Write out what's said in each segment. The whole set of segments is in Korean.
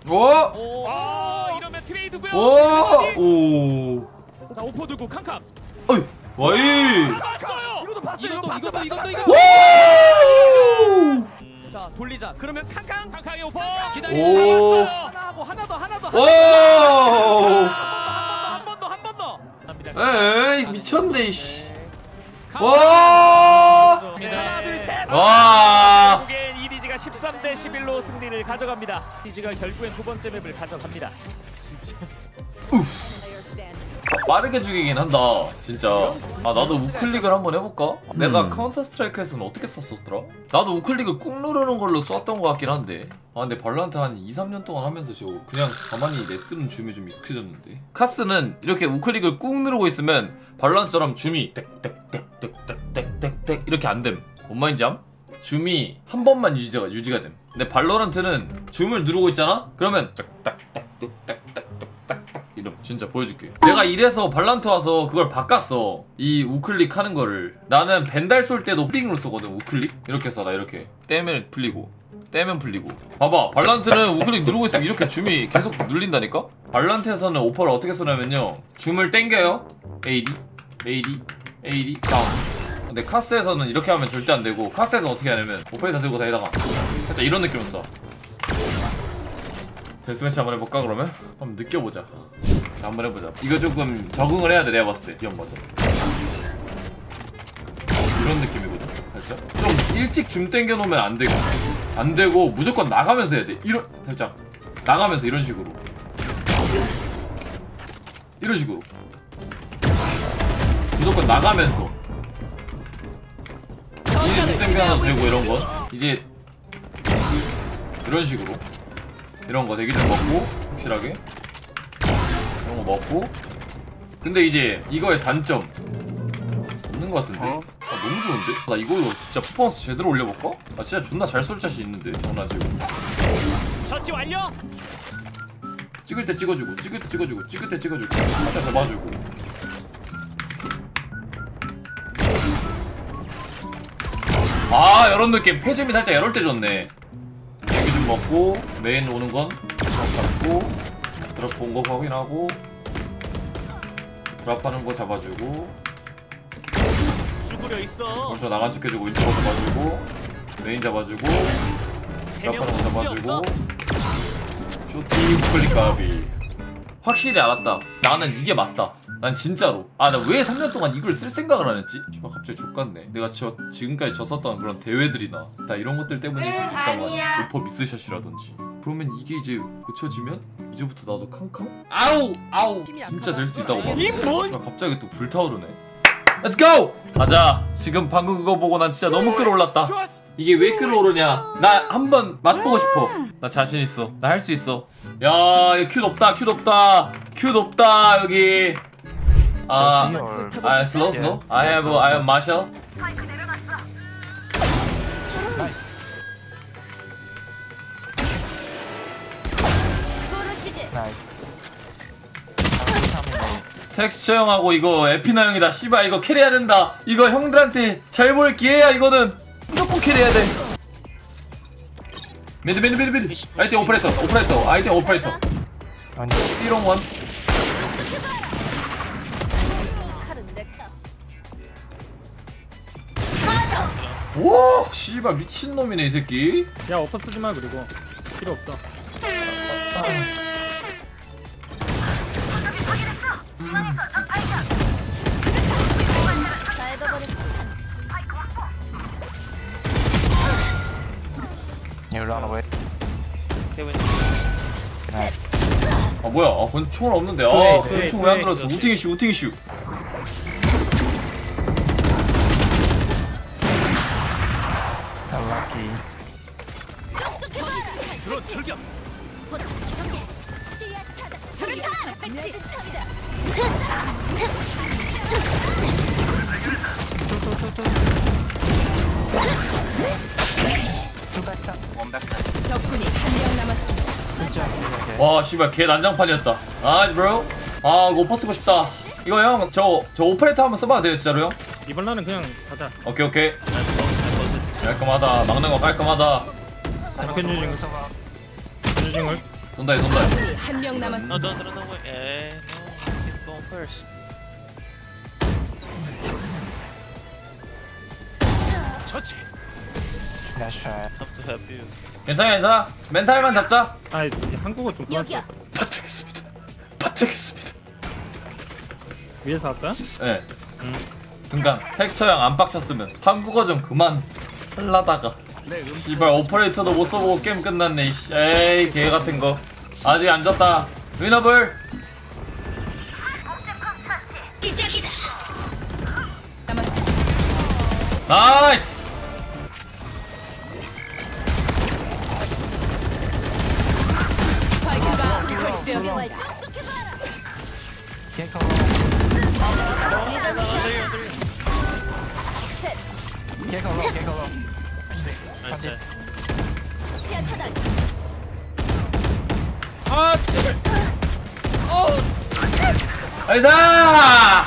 오! 이러면 트레이드고요. 오! 자, 오퍼 들고 캉캉. 어이! 와이! 봤어요. 이것도 봤어. 이거 봤어. 오! 자 돌리자. 그러면 캉캉. 캉캉의 오퍼 오. 기다리고 잡았어요. 하나 하고 하나 더 하나 더. 오! 한 번 더. 에이 미쳤네 이씨. 와! 하나 둘 셋. 와! 결국엔 EDG가 13대 11로 승리를 가져갑니다. EDG가 결국엔 두 번째 맵을 가져갑니다. 빠르게 죽이긴 한다 진짜. 아 나도 우클릭을 한번 해볼까? 내가 카운터 스트라이크에서는 어떻게 썼었더라? 나도 우클릭을 꾹 누르는 걸로 썼던 것 같긴 한데. 아 근데 발로란트 한 2-3년 동안 하면서 저 그냥 가만히 내뜨는 줌이 좀 익숙해졌는데. 카스는 이렇게 우클릭을 꾹 누르고 있으면 발로란트처럼 줌이 땡땡땡땡땡땡땡 이렇게 안됨. 뭔 말인지 암? 줌이 한 번만 유지가 됨. 근데 발로란트는 줌을 누르고 있잖아? 그러면 딱딱딱딱딱딱딱 이름 진짜 보여줄게. 내가 이래서 발란트 와서 그걸 바꿨어. 이 우클릭 하는 거를. 나는 벤달 쏠 때도 홀딩으로 쏘거든. 우클릭 이렇게 써. 나 이렇게 떼면 풀리고 떼면 풀리고. 봐봐 발란트는 우클릭 누르고 있으면 이렇게 줌이 계속 눌린다니까. 발란트에서는 오퍼를 어떻게 쏘냐면요, 줌을 땡겨요. AD AD 다운. 근데 카스에서는 이렇게 하면 절대 안 되고, 카스에서 어떻게 하냐면 오퍼에다 들고 다니다가 살짝 이런 느낌으로 써. 데스매치 한번 해볼까 그러면? 한번 느껴보자. 자, 한번 해보자. 이거 조금 적응을 해야 돼 내가 봤을 때. 이런 거죠. 이런 느낌이거든. 살짝 좀 일찍 줌 땡겨놓으면 안 되고 무조건 나가면서 해야 돼. 이런 살짝 나가면서 이런 식으로 무조건 나가면서 줌 땡겨놔도 되고. 이런 건 이제 이런 식으로 이런 거 대기 좀 먹고 확실하게 이런 거 먹고. 근데 이제 이거의 단점 없는 거 같은데? 아 너무 좋은데? 나 이걸로 진짜 퍼포먼스 제대로 올려볼까? 아 진짜 존나 잘 쏠 자신 있는데 장난치고. 처치 완료. 찍을 때 찍어주고 살짝 잡아주고. 아 이런 느낌. 패즘이 살짝 이럴 때 좋네. 여기 좀 먹고 메인 오는 건 잡고 드랍 본 거 확인하고 드랍하는 거 잡아주고 죽으려 있어. 먼저 나간 척 해주고 왼쪽 거 잡아주고 메인 잡아주고 드랍하는 거 잡아주고 쇼티 우클릭 가비. 확실히 알았다. 나는 이게 맞다. 난 진짜로. 아 나 왜 3년 동안 이걸 쓸 생각을 안 했지? 갑자기 족같네. 내가 지금까지 졌었던 그런 대회들이나 다 이런 것들 때문에 있을 수 있단 말이야. 오퍼 미스샷이라든지. 그러면 이게 이제 고쳐지면 이제부터 나도 캉캉? 아우 진짜 될 수도 있다고 봐. 갑자기 또 불타오르네. Let's go! 가자. 지금 방금 그거 보고 난 진짜 너무 끌어올랐다. 이게 왜 끌어오르냐? 나 한번 맛보고 싶어. 나 자신 있어. 나 할 수 있어. 야 이거 큐 높다 여기. slow. I have Marshall. 텍스처 형하고 이거 에피나 형이다. 씨발 이거 캐리해야 된다. 이거 형들한테 잘 보일 기회야. 이거는 무조건 캐리해야 돼. 미드 아이템 오퍼레이터 아이템 오퍼레이터 C롱 원. 오 씨발 미친놈이네 이 새끼. 야 오퍼 쓰지마. 그리고 필요 없어. You run away. 아 뭐야? 아 권총은 없는데. 아 권총 왜 안 들었어? 우팅 이슈. Lucky. 드론 출격. 적군이 한 명 남았습니다. 와 씨발 개 난장판이었다. 아 브로. 아 이거 오퍼 쓰고 싶다. 이거 형 저 오퍼레이터 한번 써봐도 돼요 진짜로요? 이번 라는 그냥 가자. 오케이. 깔끔하다. 막는 거 깔끔하다. 견주징을. 돈다 돈다. 적군이 한 명 No, 남았습니다. don't wait. No, keep going first. 처치. Nice try. Have to help you. 괜찮아. 멘탈만 잡자. 아 한국어 좀 여기야. 파트겠습니다. 위에서 할까? 네. 중간 텍스처형 안 빡쳤으면 한국어 좀 그만 살라다가. 이발 오퍼레이터도 못 써보고 게임 끝났네. 이씨. 에이 개 같은 거. 아직 안 졌다. 위너블. 시작이다. 남았습니다. 나이스. 스파이크가 설치되었습니다. Can't come low. Can't go low. Can't go low. Nice. 시야 차단. 나이스.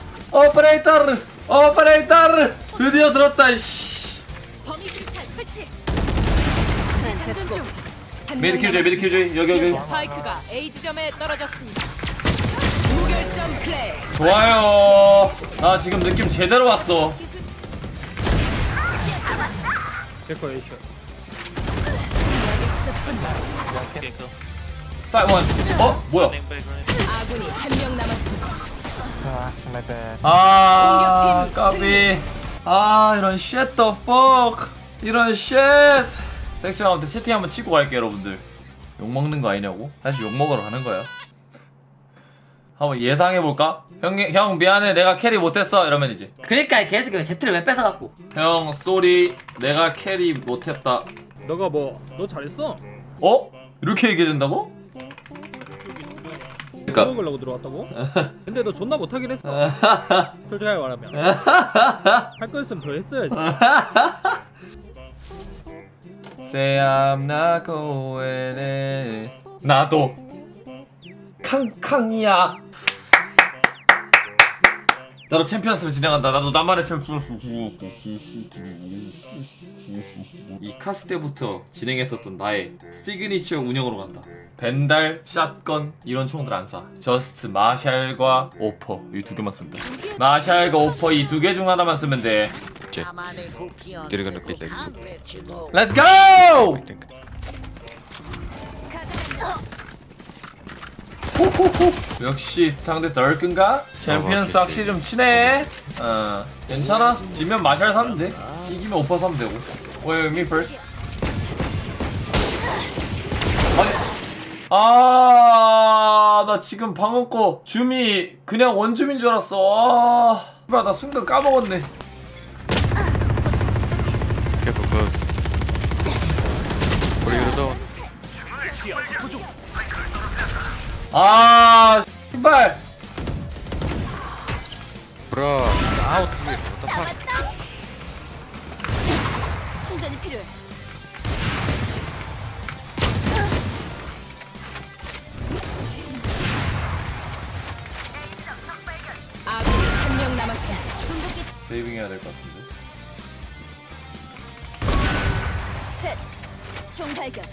오퍼레이터 드디어 들었다. 이씨. 범위 실탄 설치. 장전 중. 한명 미드 킬조이 여기. 스파이크가 A 지점에 떨어졌습니다. 무결점 플레이. 좋아요. 나 지금 느낌 제대로 왔어. 데코 에이쇼. Can't go. 사이원. 뭐야? Running back, running. 아군이 한 명 남았습니다. Ah, my bad. 아 공격팀 까비. 이런 shit the fuck. 이런 shit. 텍스처한테 채팅 한번 치고 갈게 여러분들. 욕 먹는 거 아니냐고? 다시 욕 먹으러 가는 거야. 한번 예상해볼까? 형 미안해 내가 캐리 못했어 이러면 이제 그러니까 계속 Z를 왜 뺏어갖고. 형 쏘리 내가 캐리 못했다. 너가 너 잘했어. 이렇게 얘기해준다고? 그러니까 먹으려고 들어왔다고? 근데 너 존나 못하긴 했어. 솔직하게 말하면. 할 거였으면 더 했어야지. Say I'm not going in. 나도 캉캉이야. 나도 챔피언스를 진행한다. 나도 나만의 챔피언스. 이 카스 때부터 진행했었던 나의 시그니처 운영으로 간다. 벤달, 샷건 이런 총들 안 사. 저스트 마샬과 오퍼 이 두 개만 쓴다. 마샬과 오퍼 이 두 개 중 하나만 쓰면 돼. They're gonna be like Let's go! I think. 역시 상대 덜끈가? 챔피언스 확실히 좀 치네. 괜찮아. 지면 마샬 사면 돼. 이기면 오퍼 사면 되고. Wait, me first. 나 지금 방금 거 줌이 그냥 원줌인 줄 알았어. 나 순간 까먹었네. Careful, close. What are you doing? 씨발. Bro, out here. What the fuck? 충전이 필요해. 아군이 한 명 남았습니다. 궁극기 세이빙 해야 될 것 같은데. 셋. 총 발견.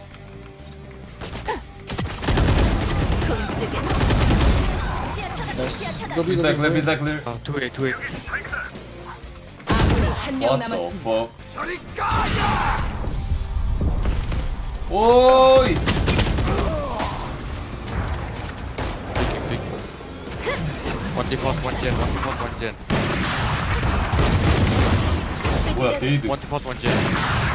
궁극기. 시야 차단. 시야 차단. 비사클 클리어. Two A. 아군이 한 명 What the 남았습니다. fuck? 오이. One default, one gen. 뭐야 데이드. One default, one gen.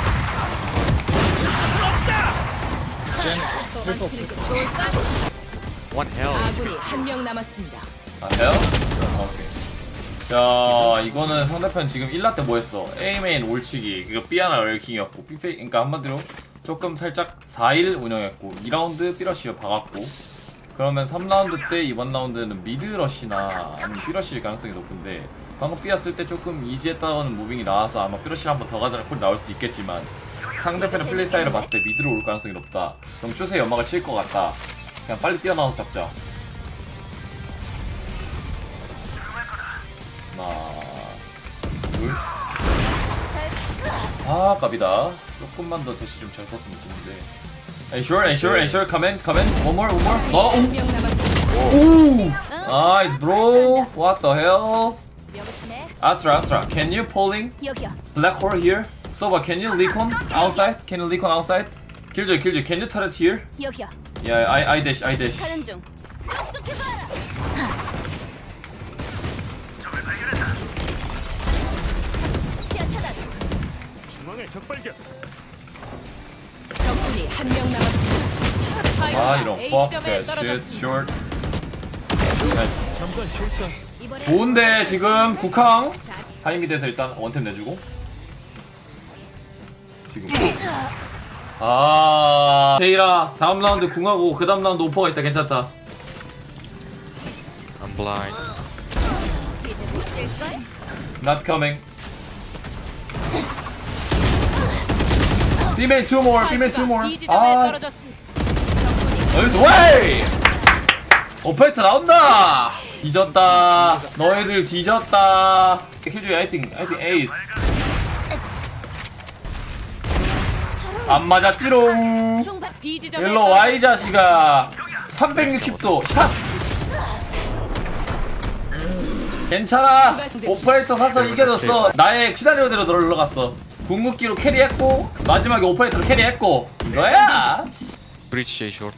도망치는 게 좋을까? One hell. 아군이 한 명 남았습니다. 해요? 오케이. 자 이거는 상대편 지금 1라 때 뭐했어? A메인 올치기 이거 B하나 럴킹이었고 B페이 그러니까 한마디로 조금 살짝 4일 운영했고 2라운드 B러쉬를 박았고 그러면 3라운드 때 이번 라운드는 미드러쉬나 아니면 B러쉬일 가능성이 높은데 방금 B였을 때 조금 이지했다는 무빙이 나와서 아마 B러쉬를 한번 더 가자는 콜이 나올 수도 있겠지만 상대편의 플레이 스타일을 봤을 때 미드로 올 가능성이 높다. 그럼 슛에 연막을 칠 것 같다. 그냥 빨리 뛰어나와서 잡자. 하나 둘. 아 깝이다. 조금만 더 대시 좀 잘 썼으면 좋은데 Sure. Come in. One more. 어, 한명 남았습니다. nice, bro. What the hell? 명심해. Astra, can you pulling 여기요. black hole here? Soba, can you leak on outside? Can you leak on outside? Killjoy, can you turret here? 여기요. Yeah, I dash. 가는 중. 똑똑해봐라. 시야 차단. 중앙에 적발견. 적군이 한명 남았습니다. 아, 이런 fuck A점에 that shit, 떨어졌습니다. short. Nice. 잠깐 쉴까? 이번엔 좋은데 지금 국항 자, 하이미드에서 일단 원템 내주고 지금 아 테이라 다음 라운드 궁하고 그 다음 라운드 오퍼가 있다. 괜찮다. I'm blind. 이제 못 뛸걸? Not coming. Bmain 2 more. 이 지점에 아 떨어졌습니다. 적군이 여기서 웨이 오페이트 나온다. 뒤졌다. 너희들 뒤졌다. 킬조이 I think ace. 안 맞았지롱. 중반 B 지점에 일로 와 이 자식아. 360도 샷. 괜찮아. 오퍼레이터 사서 이겨줬어. 나의 시나리오대로 들어갔어. 궁극기로 캐리했고 마지막에 오퍼레이터로 캐리했고 이거야. Breach J short.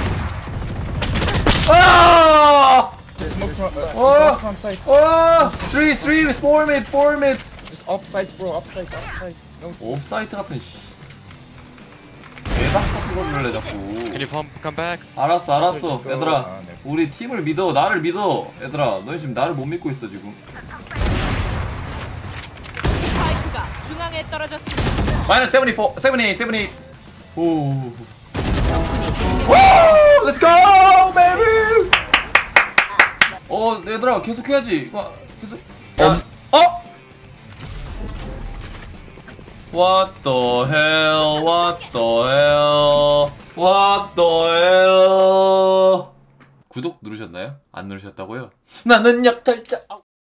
아! Smoke from, Oh! smoke from side. 어! 3 4 mid. Just upside, bro. Upside. No smoke. 옵사이트 같은 씨. 예상 퍼트거릴래 자꾸. Can you come back? 알았어. 아, 얘들아. 네. 우리 팀을 믿어. 나를 믿어. 얘들아. 너희 지금 나를 못 믿고 있어 지금. 스파이크가 중앙에 떨어졌습니다. 마이너스 74, 78. 오. 적군이 한명 오! Let's go, baby. 얘들아 계속 해야지. 계속. 어? What the hell? 구독 누르셨나요? 안 누르셨다고요? 나는 약탈자.